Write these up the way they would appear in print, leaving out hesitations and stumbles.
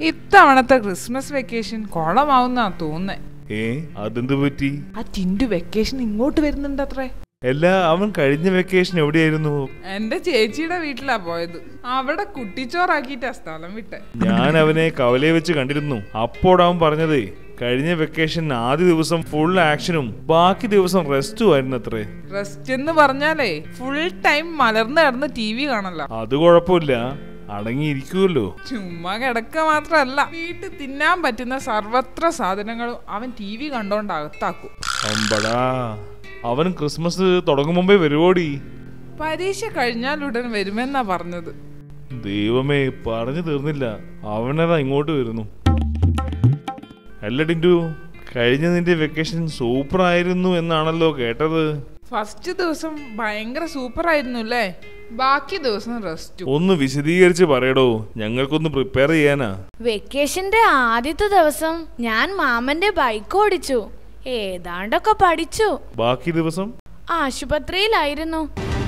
ഇത്തവണത്തെ Christmas vacation കൊളമാവുന്നാ തോന്നുന്നേ. അതെന്ത് പറ്റി? ആ ടിൻഡു വെക്കേഷൻ ഇങ്ങോട്ട് വരുന്നുണ്ട് അത്രേ. അല്ല, അവൻ കഴിഞ്ഞ വെക്കേഷൻ എവിടെയായിരുന്നു? എന്റെ ചേച്ചിയുടെ വീട്ടിലാ പോയത്. അവിടെ കുട്ടിച്ചോറാക്കിട്ടാ സ്ഥലം വിട്ടെ. ഞാൻ അവനെ കവലയെ വെച്ച് കണ്ടിരുന്നു. അപ്പോഴവൻ പറഞ്ഞതേ കഴിഞ്ഞ വെക്കേഷൻ ആദ്യ ദിവസം ഫുൾ ആക്ഷനും ബാക്കി ദിവസം റെസ്റ്റും ആയിരുന്നു അത്രേ. റെസ്റ്റ് എന്ന് പറഞ്ഞാലേ ഫുൾ ടൈം മലർന്ന് കിടന്ന് TV കാണല്ലോ. അത് കുഴപ്പമില്ല, അടങ്ങിയിരിക്കുമല്ലോ. ചുമ്മാ കിടക്ക മാത്രല്ല, വീട്ടിൽ തിന്നാൻ പറ്റുന്ന സർവത്ര സാധനങ്ങളും അവൻ TV കണ്ടോണ്ട് അകത്താക്കും. അവൻ ക്രിസ്മസ് തുടങ്ങും മുമ്പേ വരുവോടി? പരീക്ഷ കഴിഞ്ഞാൽ ഉടൻ വരുമെന്നാ പറഞ്ഞത്. ദൈവമേ, പറഞ്ഞു തീർന്നില്ല, അവനതാ ഇങ്ങോട്ട് വരുന്നു. അല്ല ടിൻറ്റു, കഴിഞ്ഞ നിന്റെ വെക്കേഷൻ സൂപ്പർ ആയിരുന്നു എന്നാണല്ലോ കേട്ടത്. ഫസ്റ്റ് ദിവസം ഭയങ്കര സൂപ്പർ ആയിരുന്നു അല്ലേ? ബാക്കി ദിവസം റെസ്റ്റ്. ഒന്ന് വിശദീകരിച്ച് പറയടോ, ഞങ്ങൾക്കൊന്ന് പ്രിപ്പയർ ചെയ്യാനാ. വെക്കേഷന്റെ ആദ്യത്തെ ദിവസം ഞാൻ മാമന്റെ ബൈക്ക് ഓടിച്ചു, ഏതാണ്ടൊക്കെ പഠിച്ചു. ബാക്കി ദിവസം ആശുപത്രിയിലായിരുന്നു.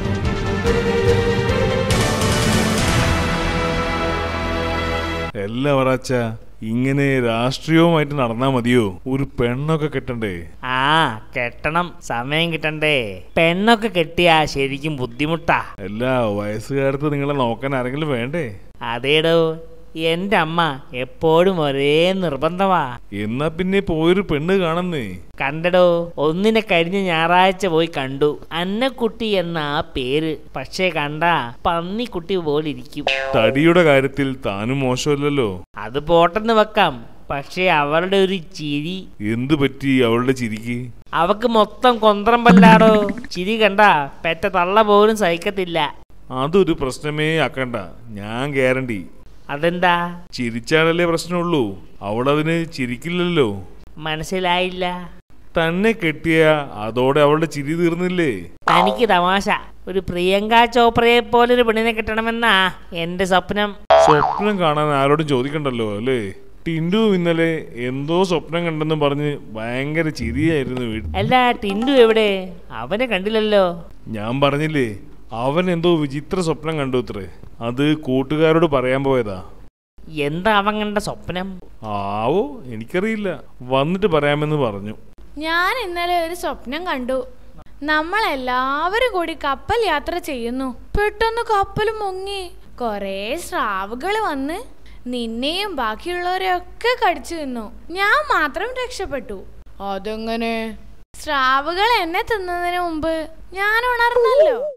എല്ലാ വറാച്ച ഇങ്ങനെ രാഷ്ട്രീയവുമായിട്ട് നടന്നാ മതിയോ? ഒരു പെണ്ണൊക്കെ കെട്ടണ്ടേ? കെട്ടണം, സമയം കിട്ടണ്ടേ. പെണ്ണൊക്കെ കെട്ടിയാ ശരിക്കും ബുദ്ധിമുട്ടാ. എല്ലാ വയസ്സുകാലത്ത് നിങ്ങളെ നോക്കാൻ ആരെങ്കിലും വേണ്ടേ? അതേടോ, എന്റെ അമ്മ എപ്പോഴും ഒരേ നിർബന്ധമാ. എന്നാ പിന്നെ പോയൊരു പെണ്ണ് കാണുന്നേ. കണ്ടടോ, ഒന്നിനെ കഴിഞ്ഞ ഞായറാഴ്ച പോയി കണ്ടു. അന്നക്കുട്ടി എന്നാ പേര്. പക്ഷേ കണ്ടാ പന്നിക്കുട്ടി പോലിരിക്കും. തടിയുടെ കാര്യത്തിൽ താനും മോശമല്ലല്ലോ. അത് പോട്ടെന്ന് വെക്കാം, പക്ഷേ അവളുടെ ഒരു ചിരി. എന്തു പറ്റി അവളുടെ ചിരിക്ക്? അവക്ക് മൊത്തം കൊന്ത്രമ്പല്ലാടോ. ചിരി കണ്ടാ പെറ്റ തള്ള പോലും സഹിക്കത്തില്ല. അതൊരു പ്രശ്നമേ ആക്കണ്ട, ഞാൻ ഗ്യാരണ്ടി. അതെന്താ? ചിരിച്ചാലല്ലേ പ്രശ്നമുള്ളൂ, അവളതിന് ചിരിക്കില്ലല്ലോ. മനസ്സിലായില്ല. തന്നെ കെട്ടിയ അതോടെ അവളുടെ ചിരി തീർന്നില്ലേ? തനിക്ക് തമാശ. ഒരു പ്രിയങ്ക ചോപ്രയെ പോലൊരു പെണ്ണിനെ കിട്ടണമെന്നാ എന്റെ സ്വപ്നം. സ്വപ്നം കാണാൻ ആരോടും ചോദിക്കണ്ടല്ലോ അല്ലേ? ടിൻഡു ഇന്നലെ എന്തോ സ്വപ്നം കണ്ടെന്ന് പറഞ്ഞ് ഭയങ്കര ചിരിയായിരുന്നു വീട്. അല്ല, ടിൻഡു എവിടെ? അവനെ കണ്ടില്ലല്ലോ. ഞാൻ പറഞ്ഞില്ലേ, അവൻ എന്തോ വിചിത്ര സ്വപ്നം കണ്ടു അത്രേ. അത് കൂട്ടുകാരോട് പറയാൻ പോയതാ. എന്താ അവൻ കണ്ട സ്വപ്നം? ആവോ, എനിക്കറിയില്ല, വന്നിട്ട് പറയാമെന്ന് പറഞ്ഞു. ഞാൻ ഇന്നലെ ഒരു സ്വപ്നം കണ്ടു. നമ്മളെല്ലാവരും കൂടി കപ്പൽ യാത്ര ചെയ്യുന്നു. പെട്ടെന്ന് കപ്പൽ മുങ്ങി. കൊറേ സ്രാവുകൾ വന്ന് നിന്നെയും ബാക്കിയുള്ളവരെയൊക്കെ കടിച്ചു തിന്നു. ഞാൻ മാത്രം രക്ഷപ്പെട്ടു. അതെങ്ങനെ? സ്രാവുകൾ എന്നെ തിന്നതിന് മുമ്പ് ഞാൻ ഉണർന്നല്ലോ.